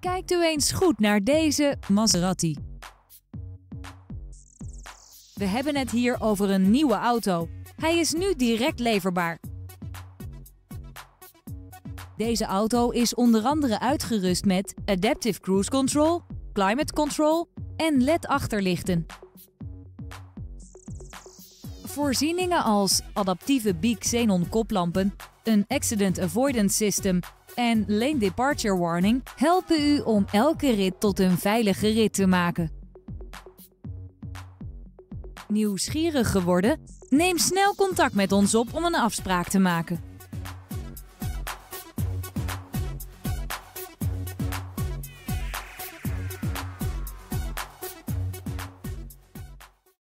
Kijkt u eens goed naar deze Maserati. We hebben het hier over een nieuwe auto. Hij is nu direct leverbaar. Deze auto is onder andere uitgerust met Adaptive Cruise Control, Climate Control en LED-achterlichten. Voorzieningen als adaptieve Biek Xenon koplampen, een Accident Avoidance System en Lane Departure Warning helpen u om elke rit tot een veilige rit te maken. Nieuwsgierig geworden? Neem snel contact met ons op om een afspraak te maken.